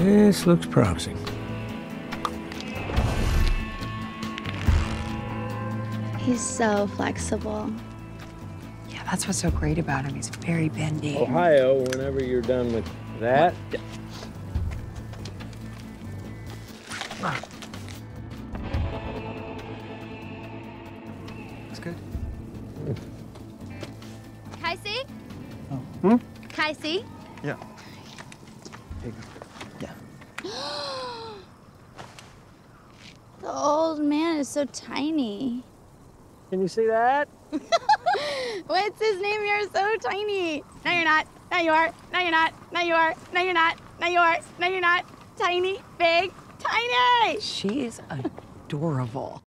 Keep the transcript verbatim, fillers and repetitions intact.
This looks promising. He's so flexible. Yeah, that's what's so great about him. He's very bendy. Ohio, whenever you're done with that. That's good. Kai-C? Oh. Hmm? Kai-C? Yeah. Here you go. Yeah. The old man is so tiny. Can you see that? What's his name? You're so tiny. No, you're not. No, you are. No, you're not. No, you are. No, you're not. No, you are. No, you're not. Tiny, big, tiny. She's adorable.